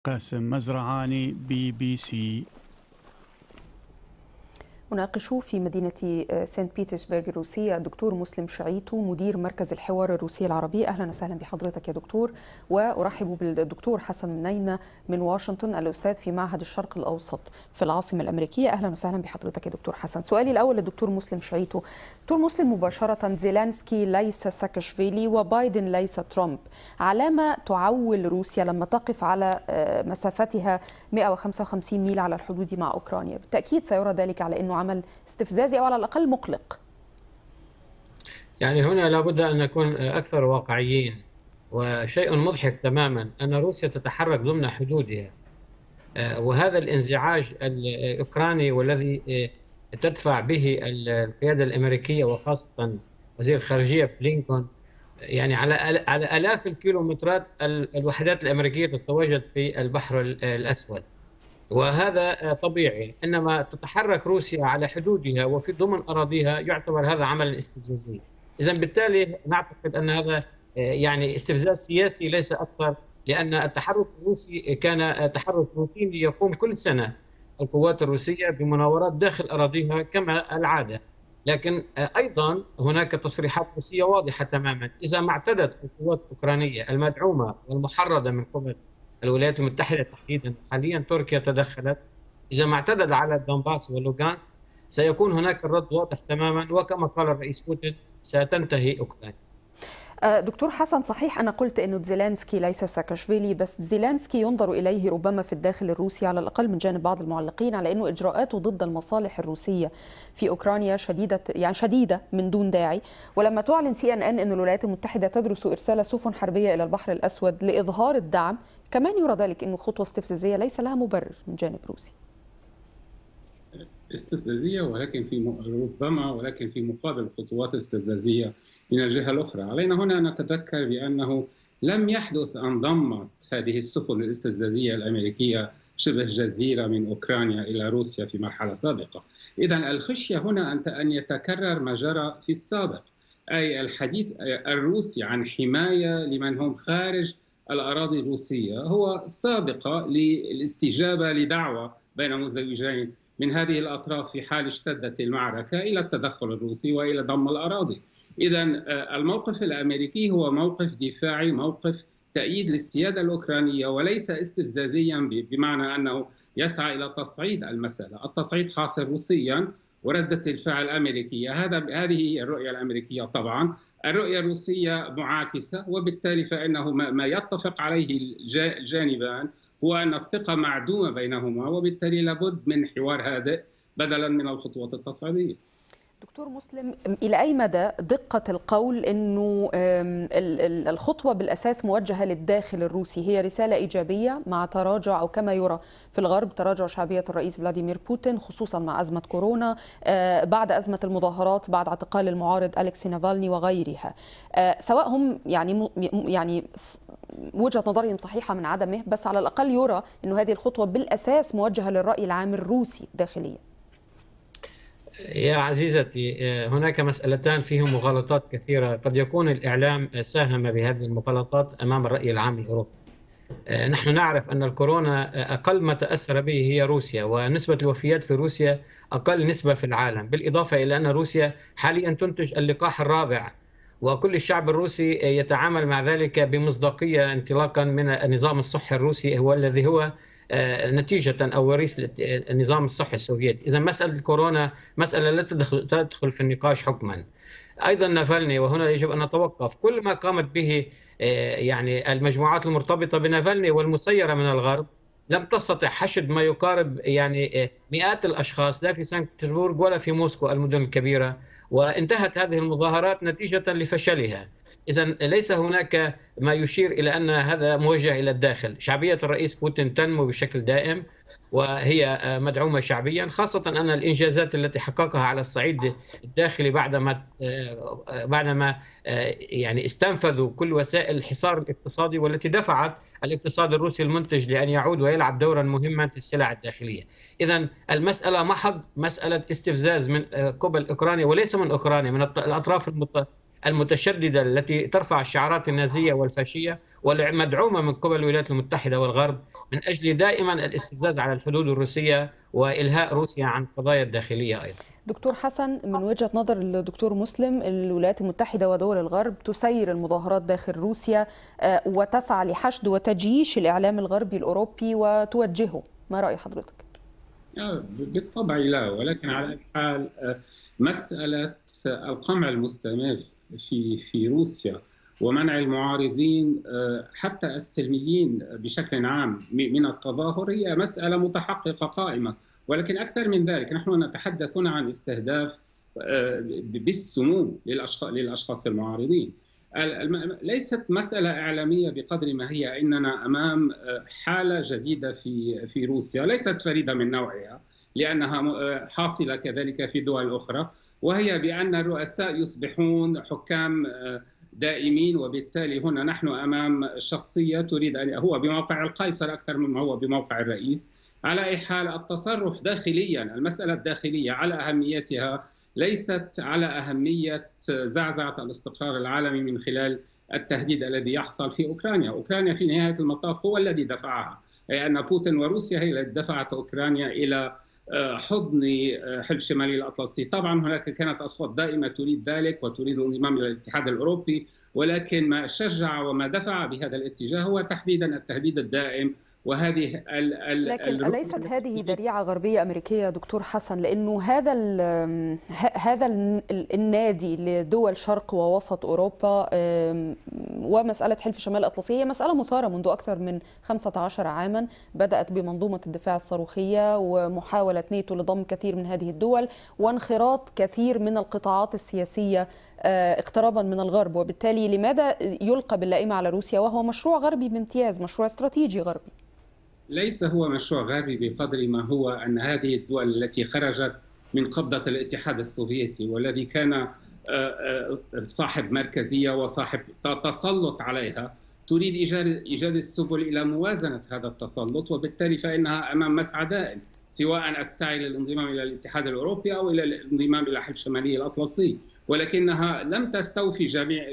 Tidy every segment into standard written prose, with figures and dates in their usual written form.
قاسم مزرعاني BBC. أناقش في مدينة سانت بيترسبرغ الروسية الدكتور مسلم شعيتو مدير مركز الحوار الروسي العربي. أهلا وسهلا بحضرتك يا دكتور، وأرحب بالدكتور حسن نيمة من واشنطن الأستاذ في معهد الشرق الأوسط في العاصمة الأمريكية. أهلا وسهلا بحضرتك يا دكتور حسن. سؤالي الأول للدكتور مسلم شعيتو. دكتور مسلم، مباشرة زيلينسكي ليس ساكاشفيلي وبايدن ليس ترامب، على ما تعول روسيا لما تقف على مسافتها 155 ميل على الحدود مع أوكرانيا؟ بالتأكيد سيرى ذلك على أنه عمل استفزازي أو على الأقل مقلق. يعني هنا لابد أن نكون أكثر واقعيين، وشيء مضحك تماما أن روسيا تتحرك ضمن حدودها، وهذا الانزعاج الأوكراني والذي تدفع به القيادة الأمريكية وخاصة وزير الخارجية بلينكون، يعني على آلاف الكيلومترات الوحدات الأمريكية تتواجد في البحر الأسود، وهذا طبيعي. إنما تتحرك روسيا على حدودها وفي ضمن أراضيها يعتبر هذا عملا استفزازي. إذن بالتالي نعتقد أن هذا يعني استفزاز سياسي ليس أكثر، لأن التحرك الروسي كان تحرك روتيني يقوم كل سنة القوات الروسية بمناورات داخل أراضيها كما العادة. لكن أيضا هناك تصريحات روسية واضحة تماما: إذا ما اعتدت القوات الأوكرانية المدعومة والمحرضة من قبل الولايات المتحدة تحديدا، حاليا تركيا تدخلت، إذا ما اعتدت على الدنباس ولوغانسك سيكون هناك الرد واضح تماما، وكما قال الرئيس بوتين ستنتهي أوكرانيا. دكتور حسن، صحيح أنا قلت أنه زيلينسكي ليس ساكاشفيلي، بس زيلينسكي ينظر إليه ربما في الداخل الروسي على الأقل من جانب بعض المعلقين على أنه إجراءاته ضد المصالح الروسية في أوكرانيا شديدة من دون داعي. ولما تعلن CNN أن الولايات المتحدة تدرس إرسال سفن حربية إلى البحر الأسود لإظهار الدعم، كمان يرى ذلك أنه خطوة استفزازية ليس لها مبرر من جانب روسي. استفزازية، ولكن في مقابل خطوات استفزازية من الجهة الأخرى. علينا هنا أن نتذكر بأنه لم يحدث أن ضمت هذه السفن الاستفزازية الأمريكية شبه جزيرة من أوكرانيا إلى روسيا في مرحلة سابقة. إذن الخشية هنا أن يتكرر ما جرى في السابق، أي الحديث الروسي عن حماية لمن هم خارج الأراضي الروسية هو سابقة للاستجابة لدعوة بين مزدوجين من هذه الأطراف في حال اشتدت المعركة إلى التدخل الروسي وإلى ضم الأراضي. إذن الموقف الأمريكي هو موقف دفاعي، موقف تأييد للسيادة الأوكرانية، وليس استفزازيا بمعنى أنه يسعى إلى تصعيد المسألة. التصعيد حاصل روسيا وردة الفعل الأمريكية، هذه هي الرؤية الأمريكية. طبعا الرؤية الروسية معاكسة، وبالتالي فإنه ما يتفق عليه الجانبان هو أن الثقة معدومة بينهما، وبالتالي لابد من حوار هادئ بدلا من الخطوات التصعيدية. دكتور مسلم، إلى أي مدى دقة القول أنه الخطوة بالأساس موجهة للداخل الروسي هي رسالة إيجابية مع تراجع، أو كما يرى في الغرب تراجع شعبية الرئيس فلاديمير بوتين، خصوصا مع أزمة كورونا، بعد أزمة المظاهرات بعد اعتقال المعارض أليكسي نافالني وغيرها، سواء هم يعني وجهة نظرهم صحيحة من عدمه، بس على الأقل يرى أنه هذه الخطوة بالأساس موجهة للرأي العام الروسي داخليا. يا عزيزتي، هناك مسألتان فيهم مغالطات كثيرة. قد يكون الإعلام ساهم بهذه المغالطات أمام الرأي العام الأوروبي. نحن نعرف أن الكورونا أقل ما تأثر به هي روسيا، ونسبة الوفيات في روسيا أقل نسبة في العالم، بالإضافة إلى أن روسيا حاليا تنتج اللقاح الرابع، وكل الشعب الروسي يتعامل مع ذلك بمصداقية انطلاقا من النظام الصحي الروسي الذي هو نتيجة أو وريث النظام الصحي السوفيتي. إذا مسألة الكورونا مسألة لا تدخل في النقاش حكما. أيضا نافالني، وهنا يجب أن نتوقف، كل ما قامت به يعني المجموعات المرتبطة بنافالني والمسيرة من الغرب لم تستطع حشد ما يقارب يعني مئات الأشخاص، لا في سانت بطرسبورغ ولا في موسكو المدن الكبيرة، وانتهت هذه المظاهرات نتيجة لفشلها. إذا ليس هناك ما يشير إلى أن هذا موجه إلى الداخل. شعبية الرئيس بوتين تنمو بشكل دائم وهي مدعومة شعبيا، خاصة أن الإنجازات التي حققها على الصعيد الداخلي بعدما يعني استنفذوا كل وسائل الحصار الاقتصادي والتي دفعت الاقتصاد الروسي المنتج لأن يعود ويلعب دورا مهما في السلع الداخلية. إذن المسألة محض مسألة استفزاز من قبل أوكرانيا، وليس من أوكرانيا، من الأطراف المتشددة التي ترفع الشعارات النازية والفاشية والمدعومة من قبل الولايات المتحدة والغرب من أجل دائما الاستفزاز على الحدود الروسية وإلهاء روسيا عن قضايا الداخلية أيضا. دكتور حسن، من وجهة نظر الدكتور مسلم، الولايات المتحدة ودول الغرب تسير المظاهرات داخل روسيا وتسعى لحشد وتجييش الإعلام الغربي الأوروبي وتوجهه، ما رأي حضرتك؟ بالطبع لا، ولكن على الحال مسألة القمع المستمر في روسيا ومنع المعارضين حتى السلميين بشكل عام من التظاهر هي مسألة متحققة قائمة. ولكن أكثر من ذلك، نحن نتحدث هنا عن استهداف بالسموم للأشخاص المعارضين. ليست مسألة إعلامية بقدر ما هي أننا أمام حالة جديدة في روسيا ليست فريدة من نوعها، لأنها حاصلة كذلك في دول أخرى، وهي بأن الرؤساء يصبحون حكام دائمين، وبالتالي هنا نحن أمام شخصية تريد أن هو بموقع القيصر أكثر مما هو بموقع الرئيس. على أي حال التصرف داخليا، المسألة الداخلية على أهميتها، ليست على أهمية زعزعة الاستقرار العالمي من خلال التهديد الذي يحصل في أوكرانيا. أوكرانيا في نهاية المطاف هو الذي دفعها، أي أن بوتين وروسيا هي التي دفعت أوكرانيا إلى حضن حلف شمالي الأطلسي. طبعا هناك كانت أصوات دائمة تريد ذلك وتريد الانضمام إلى الاتحاد الأوروبي، ولكن ما شجع وما دفع بهذا الاتجاه هو تحديدا التهديد الدائم. وهذه لكن أليست هذه ذريعة غربية أمريكية دكتور حسن؟ لأنه هذا النادي لدول شرق ووسط أوروبا ومسألة حلف شمال الأطلسي هي مسألة مثارة منذ أكثر من 15 عاما، بدأت بمنظومة الدفاع الصاروخية ومحاولة ناتو لضم كثير من هذه الدول وانخراط كثير من القطاعات السياسية اقترابا من الغرب، وبالتالي لماذا يلقى باللائمة على روسيا وهو مشروع غربي بامتياز، مشروع استراتيجي غربي؟ ليس هو مشروع غربي بقدر ما هو أن هذه الدول التي خرجت من قبضة الاتحاد السوفيتي والذي كان صاحب مركزية وصاحب تسلط عليها تريد إيجاد السبل إلى موازنة هذا التسلط، وبالتالي فإنها أمام مسعى دائم، سواء السعي للانضمام إلى الاتحاد الأوروبي أو إلى الانضمام إلى حلف شمالي الأطلسي. ولكنها لم تستوفي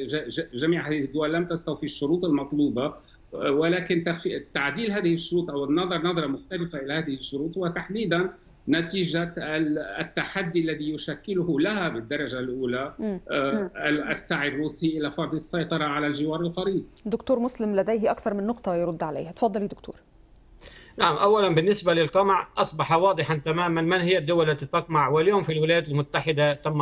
جميع هذه الدول لم تستوفي الشروط المطلوبة، ولكن تعديل هذه الشروط أو نظرة مختلفة إلى هذه الشروط، وتحديدا نتيجة التحدي الذي يشكله لها بالدرجة الأولى السعي الروسي إلى فرض السيطرة على الجوار القريب. دكتور مسلم لديه أكثر من نقطة يرد عليها، تفضلي دكتور. نعم، أولا بالنسبة للقمع أصبح واضحا تماما من هي الدول التي تقمع، واليوم في الولايات المتحدة تم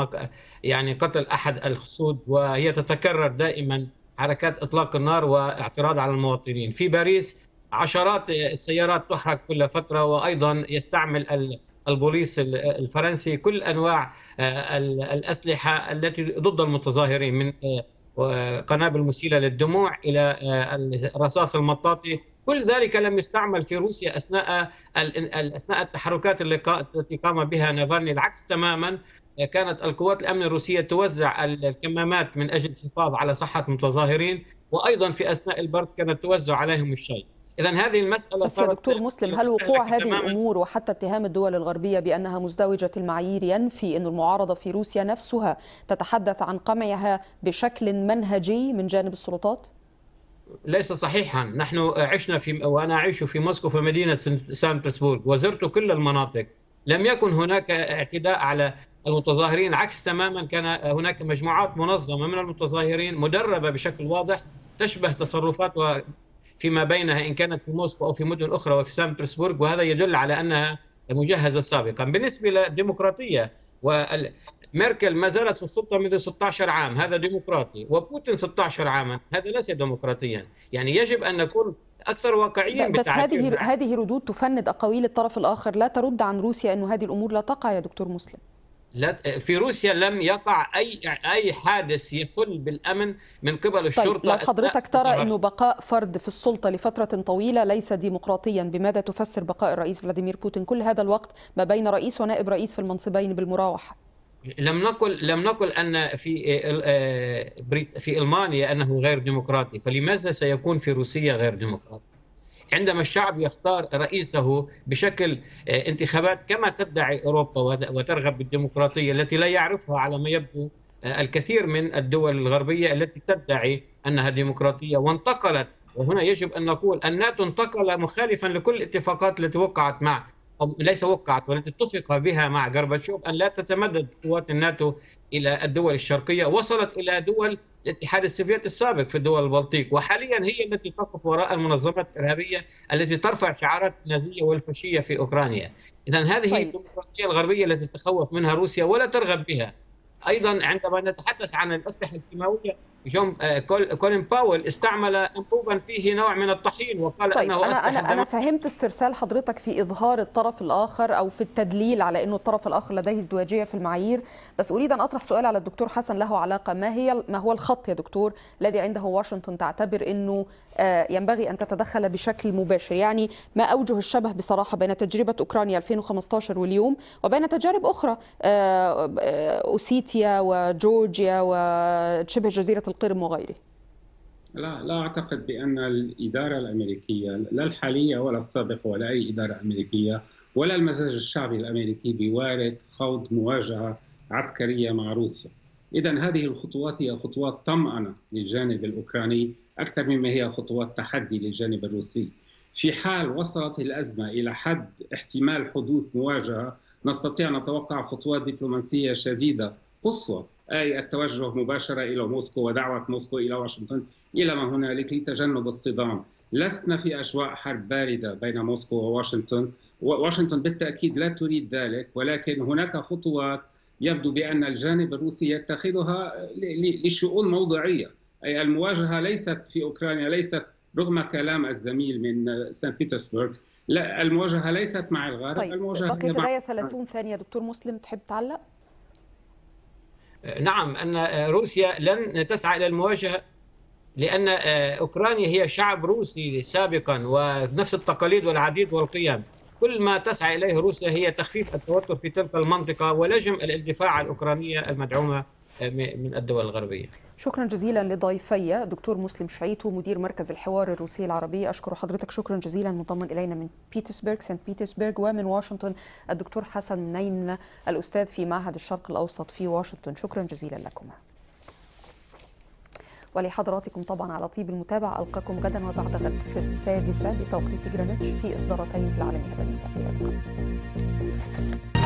قتل أحد الحشود، وهي تتكرر دائما حركات إطلاق النار واعتراض على المواطنين. في باريس عشرات السيارات تحرق كل فترة، وأيضا يستعمل البوليس الفرنسي كل أنواع الأسلحة التي ضد المتظاهرين، من قنابل مسيلة للدموع إلى الرصاص المطاطي. كل ذلك لم يستعمل في روسيا أثناء التحركات التي قام بها نافالني. العكس تماما، كانت القوات الأمن الروسية توزع الكمامات من أجل الحفاظ على صحة المتظاهرين، وأيضا في أثناء البرد كانت توزع عليهم الشاي. إذن هذه المسألة بس يا دكتور مسلم، هل وقوع هذه الأمور وحتى اتهام الدول الغربية بأنها مزدوجة المعايير ينفي أن المعارضة في روسيا نفسها تتحدث عن قمعها بشكل منهجي من جانب السلطات؟ ليس صحيحا. نحن عشنا وأنا أعيش في موسكو في مدينة سان بطرسبورغ، وزرت كل المناطق، لم يكن هناك اعتداء على المتظاهرين. عكس تماما، كان هناك مجموعات منظمة من المتظاهرين مدربة بشكل واضح تشبه تصرفات فيما بينها إن كانت في موسكو أو في مدن أخرى وفي سان بطرسبورغ، وهذا يدل على أنها مجهزة سابقا. بالنسبة للديمقراطية، ميركل ما زالت في السلطة منذ 16 عام، هذا ديمقراطي، وبوتين 16 عاما، هذا ليس ديمقراطيا. يعني يجب أن نكون أكثر واقعيين. بس هذه ردود تفند أقاويل الطرف الآخر، لا ترد عن روسيا أن هذه الأمور لا تقع يا دكتور مسلم. في روسيا لم يقع أي حادث يخل بالأمن من قبل الشرطة. طيب، لو حضرتك ترى أنه بقاء فرد في السلطة لفترة طويلة ليس ديمقراطيا، بماذا تفسر بقاء الرئيس فلاديمير بوتين كل هذا الوقت ما بين رئيس ونائب رئيس في المنصبين بالمراوحة؟ لم نقل أن في ألمانيا أنه غير ديمقراطي، فلماذا سيكون في روسيا غير ديمقراطي؟ عندما الشعب يختار رئيسه بشكل انتخابات كما تدعي أوروبا وترغب بالديمقراطية التي لا يعرفها على ما يبدو الكثير من الدول الغربية التي تدعي أنها ديمقراطية وانتقلت. وهنا يجب أن نقول الناتو انتقل مخالفا لكل الاتفاقات التي وقعت مع، أو ليس وقعت، والتي اتفق بها مع غورباتشوف أن لا تتمدد قوات الناتو إلى الدول الشرقية، وصلت إلى دول الاتحاد السوفيتي السابق في الدول البلطيق، وحاليا هي التي تقف وراء المنظمات الإرهابية التي ترفع شعارات النازية والفاشية في أوكرانيا. إذن هذه طيب. الديمقراطية الغربية التي تتخوف منها روسيا ولا ترغب بها. أيضا عندما نتحدث عن الأسلحة الكيماوية، كولين باول استعمل أنبوبا فيه نوع من الطحين وقال طيب أنه أنا فهمت استرسال حضرتك في إظهار الطرف الآخر أو في التدليل على أنه الطرف الآخر لديه ازدواجية في المعايير، بس أريد أن أطرح سؤال على الدكتور حسن له علاقة. ما هو الخط يا دكتور الذي عنده واشنطن تعتبر أنه ينبغي أن تتدخل بشكل مباشر؟ يعني ما أوجه الشبه بصراحة بين تجربة أوكرانيا 2015 واليوم وبين تجارب أخرى، أوسيتيا وجورجيا وشبه جزيرة القرم وغيره؟ لا أعتقد بأن الإدارة الأمريكية، لا الحالية ولا السابقة ولا أي إدارة أمريكية ولا المزاج الشعبي الأمريكي بوارد خوض مواجهة عسكرية مع روسيا. إذن هذه الخطوات هي خطوات طمأنة للجانب الأوكراني أكثر مما هي خطوات تحدي للجانب الروسي. في حال وصلت الأزمة إلى حد احتمال حدوث مواجهة، نستطيع أن نتوقع خطوات دبلوماسية شديدة قصوى، أي التوجه مباشرة إلى موسكو ودعوة موسكو إلى واشنطن إلى ما هنالك لتجنب الصدام. لسنا في أجواء حرب باردة بين موسكو وواشنطن، واشنطن بالتأكيد لا تريد ذلك، ولكن هناك خطوات يبدو بأن الجانب الروسي يتخذها لشؤون موضوعية. أي المواجهة ليست في أوكرانيا، ليست رغم كلام الزميل من سان بطرسبرغ، لا، المواجهة ليست مع الغرب. طيب المواجهة بقي لدي 30 ثانية. دكتور مسلم تحب تعلق؟ نعم، أن روسيا لن تسعى إلى المواجهة لأن أوكرانيا هي شعب روسي سابقا ونفس التقاليد والعديد والقيم. كل ما تسعى إليه روسيا هي تخفيف التوتر في تلك المنطقة ولجم الاندفاع الأوكرانية المدعومة من الدول الغربية. شكرا جزيلا لضيفي دكتور مسلم شعيتو مدير مركز الحوار الروسي العربي، أشكر حضرتك شكرا جزيلا. منضم إلينا من سانت بيترسبرغ، ومن واشنطن الدكتور حسن منيمن الأستاذ في معهد الشرق الأوسط في واشنطن. شكرا جزيلا لكما. ولحضراتكم طبعا على طيب المتابعة. ألقاكم غدا وبعد غد في 6 بتوقيت جرينتش في إصدارتين في العالم هذا المساء.